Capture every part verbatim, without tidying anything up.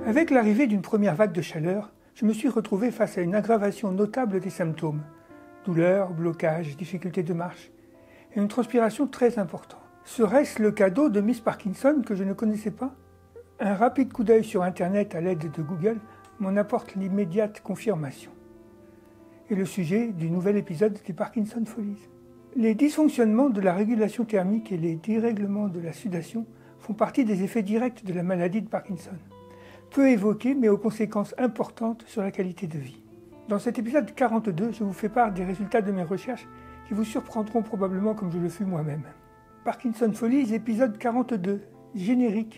Avec l'arrivée d'une première vague de chaleur, je me suis retrouvé face à une aggravation notable des symptômes. Douleurs, blocages, difficultés de marche et une transpiration très importante. Serait-ce le cadeau de Miss Parkinson que je ne connaissais pas? Un rapide coup d'œil sur Internet à l'aide de Google m'en apporte l'immédiate confirmation. Et le sujet du nouvel épisode des Parkinson Follies. Les dysfonctionnements de la régulation thermique et les dérèglements de la sudation font partie des effets directs de la maladie de Parkinson. Peu évoqués, mais aux conséquences importantes sur la qualité de vie. Dans cet épisode quarante-deux, je vous fais part des résultats de mes recherches qui vous surprendront probablement comme je le fus moi-même. Parkinson Follies, épisode quarante-deux, générique.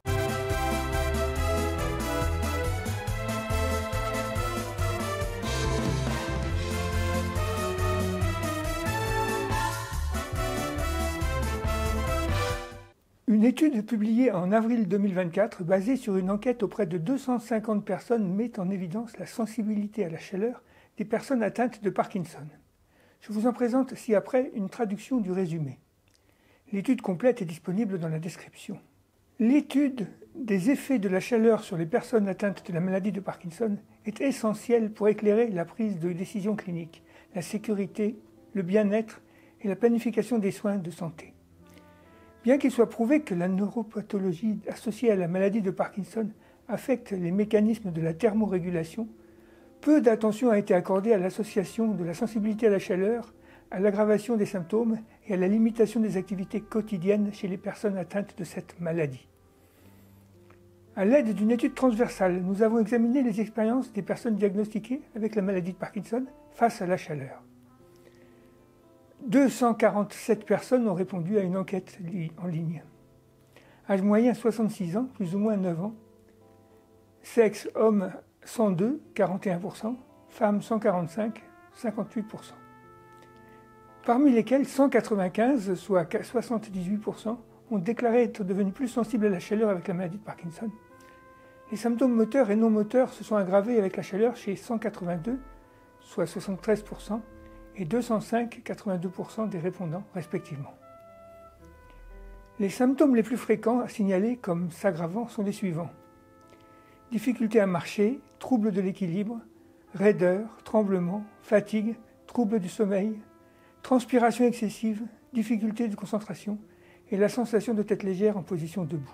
Une étude publiée en avril deux mille vingt-quatre, basée sur une enquête auprès de deux cent cinquante personnes, met en évidence la sensibilité à la chaleur des personnes atteintes de Parkinson. Je vous en présente ci-après une traduction du résumé. L'étude complète est disponible dans la description. L'étude des effets de la chaleur sur les personnes atteintes de la maladie de Parkinson est essentielle pour éclairer la prise de décision clinique, la sécurité, le bien-être et la planification des soins de santé. Bien qu'il soit prouvé que la neuropathologie associée à la maladie de Parkinson affecte les mécanismes de la thermorégulation, peu d'attention a été accordée à l'association de la sensibilité à la chaleur, à l'aggravation des symptômes et à la limitation des activités quotidiennes chez les personnes atteintes de cette maladie. À l'aide d'une étude transversale, nous avons examiné les expériences des personnes diagnostiquées avec la maladie de Parkinson face à la chaleur. deux cent quarante-sept personnes ont répondu à une enquête en ligne. Âge moyen soixante-six ans, plus ou moins neuf ans. Sexe homme cent deux, quarante et un pour cent. Femme cent quarante-cinq, cinquante-huit pour cent. Parmi lesquels cent quatre-vingt-quinze, soit soixante-dix-huit pour cent, ont déclaré être devenus plus sensibles à la chaleur avec la maladie de Parkinson. Les symptômes moteurs et non moteurs se sont aggravés avec la chaleur chez cent quatre-vingt-deux, soit soixante-treize pour cent, et deux cent cinq, quatre-vingt-deux pour cent des répondants respectivement. Les symptômes les plus fréquents à signaler comme s'aggravant sont les suivants. Difficulté à marcher, troubles de l'équilibre, raideur, tremblement, fatigue, troubles du sommeil, transpiration excessive, difficulté de concentration et la sensation de tête légère en position debout.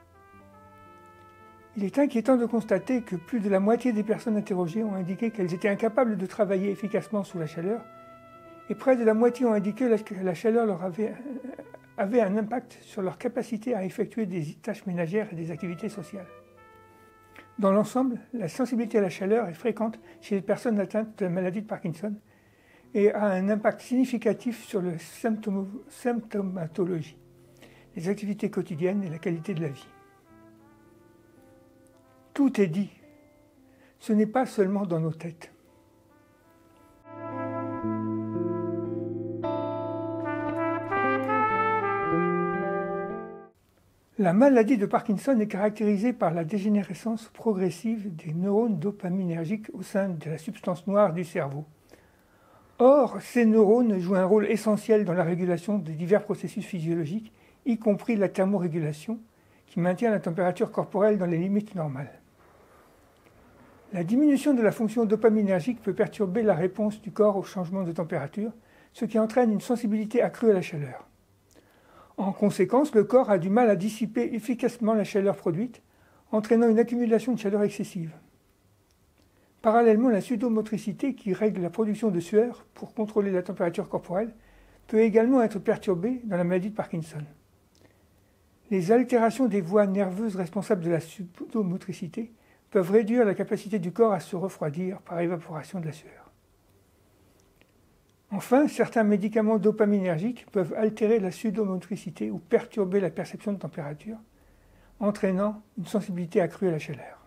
Il est inquiétant de constater que plus de la moitié des personnes interrogées ont indiqué qu'elles étaient incapables de travailler efficacement sous la chaleur et près de la moitié ont indiqué que la chaleur leur avait, avait un impact sur leur capacité à effectuer des tâches ménagères et des activités sociales. Dans l'ensemble, la sensibilité à la chaleur est fréquente chez les personnes atteintes de la maladie de Parkinson et a un impact significatif sur la symptomatologie, les activités quotidiennes et la qualité de la vie. Tout est dit. Ce n'est pas seulement dans nos têtes. La maladie de Parkinson est caractérisée par la dégénérescence progressive des neurones dopaminergiques au sein de la substance noire du cerveau. Or, ces neurones jouent un rôle essentiel dans la régulation des divers processus physiologiques, y compris la thermorégulation, qui maintient la température corporelle dans les limites normales. La diminution de la fonction dopaminergique peut perturber la réponse du corps au changement de température, ce qui entraîne une sensibilité accrue à la chaleur. En conséquence, le corps a du mal à dissiper efficacement la chaleur produite, entraînant une accumulation de chaleur excessive. Parallèlement, la sudomotricité, qui règle la production de sueur pour contrôler la température corporelle, peut également être perturbée dans la maladie de Parkinson. Les altérations des voies nerveuses responsables de la sudomotricité peuvent réduire la capacité du corps à se refroidir par évaporation de la sueur. Enfin, certains médicaments dopaminergiques peuvent altérer la sudomotricité ou perturber la perception de température, entraînant une sensibilité accrue à la chaleur.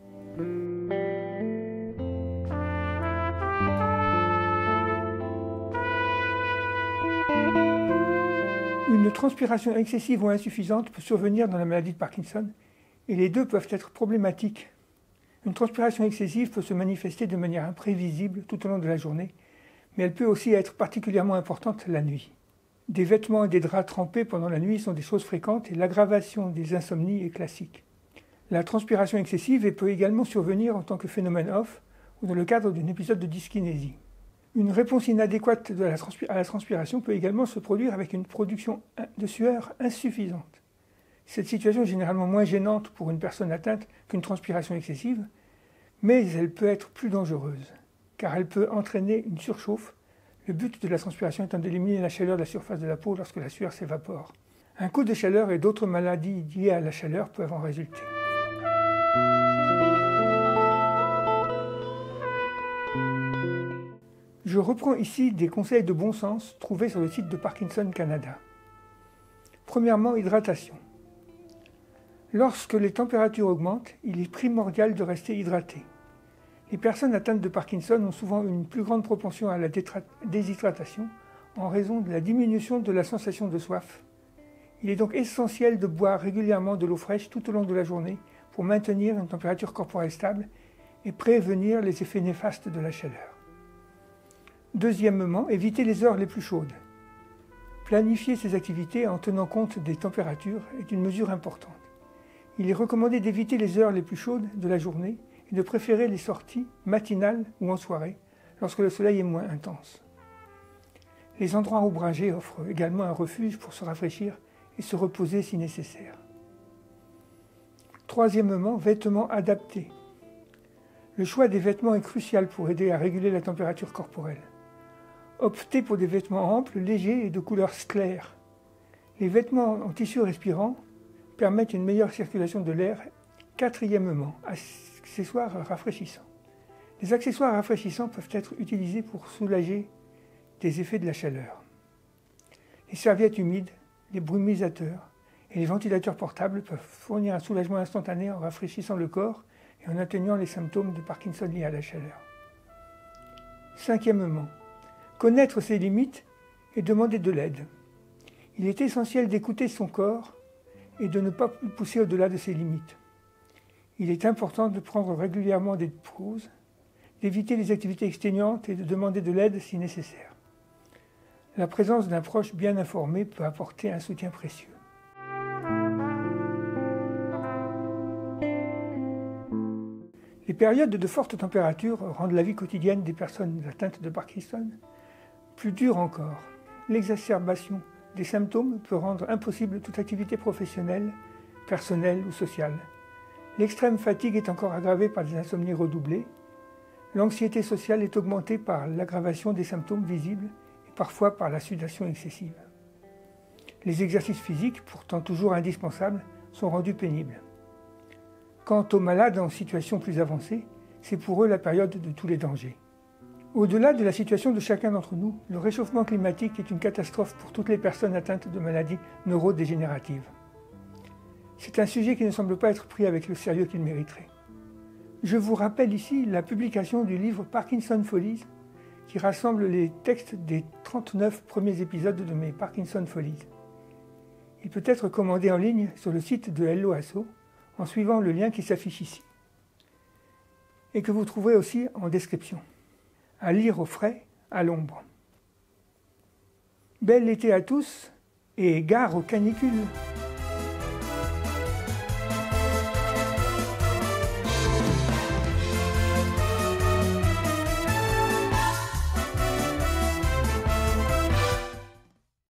Une transpiration excessive ou insuffisante peut survenir dans la maladie de Parkinson et les deux peuvent être problématiques. Une transpiration excessive peut se manifester de manière imprévisible tout au long de la journée, mais elle peut aussi être particulièrement importante la nuit. Des vêtements et des draps trempés pendant la nuit sont des choses fréquentes et l'aggravation des insomnies est classique. La transpiration excessive peut également survenir en tant que phénomène off ou dans le cadre d'un épisode de dyskinésie. Une réponse inadéquate de la transpi- à la transpiration peut également se produire avec une production de sueur insuffisante. Cette situation est généralement moins gênante pour une personne atteinte qu'une transpiration excessive, mais elle peut être plus dangereuse, car elle peut entraîner une surchauffe, le but de la transpiration étant d'éliminer la chaleur de la surface de la peau lorsque la sueur s'évapore. Un coup de chaleur et d'autres maladies liées à la chaleur peuvent en résulter. Je reprends ici des conseils de bon sens trouvés sur le site de Parkinson Canada. Premièrement, hydratation. Lorsque les températures augmentent, il est primordial de rester hydraté. Les personnes atteintes de Parkinson ont souvent une plus grande propension à la déshydratation en raison de la diminution de la sensation de soif. Il est donc essentiel de boire régulièrement de l'eau fraîche tout au long de la journée pour maintenir une température corporelle stable et prévenir les effets néfastes de la chaleur. Deuxièmement, éviter les heures les plus chaudes. Planifier ses activités en tenant compte des températures est une mesure importante. Il est recommandé d'éviter les heures les plus chaudes de la journée et de préférer les sorties matinales ou en soirée, lorsque le soleil est moins intense. Les endroits ombragés offrent également un refuge pour se rafraîchir et se reposer si nécessaire. Troisièmement, vêtements adaptés. Le choix des vêtements est crucial pour aider à réguler la température corporelle. Optez pour des vêtements amples, légers et de couleur claire. Les vêtements en tissu respirant permettent une meilleure circulation de l'air. Quatrièmement, accessoires rafraîchissants. Les accessoires rafraîchissants peuvent être utilisés pour soulager des effets de la chaleur. Les serviettes humides, les brumisateurs et les ventilateurs portables peuvent fournir un soulagement instantané en rafraîchissant le corps et en atténuant les symptômes de Parkinson liés à la chaleur. Cinquièmement, connaître ses limites et demander de l'aide. Il est essentiel d'écouter son corps et de ne pas pousser au-delà de ses limites. Il est important de prendre régulièrement des pauses, d'éviter les activités exténuantes et de demander de l'aide si nécessaire. La présence d'un proche bien informé peut apporter un soutien précieux. Les périodes de forte température rendent la vie quotidienne des personnes atteintes de Parkinson plus dure encore. L'exacerbation des symptômes peut rendre impossible toute activité professionnelle, personnelle ou sociale. L'extrême fatigue est encore aggravée par des insomnies redoublées. L'anxiété sociale est augmentée par l'aggravation des symptômes visibles et parfois par la sudation excessive. Les exercices physiques, pourtant toujours indispensables, sont rendus pénibles. Quant aux malades en situation plus avancée, c'est pour eux la période de tous les dangers. Au-delà de la situation de chacun d'entre nous, le réchauffement climatique est une catastrophe pour toutes les personnes atteintes de maladies neurodégénératives. C'est un sujet qui ne semble pas être pris avec le sérieux qu'il mériterait. Je vous rappelle ici la publication du livre Parkinson Follies, qui rassemble les textes des trente-neuf premiers épisodes de mes Parkinson Follies. Il peut être commandé en ligne sur le site de Hello Asso en suivant le lien qui s'affiche ici, et que vous trouverez aussi en description. À lire au frais, à l'ombre. Bel été à tous et gare aux canicules!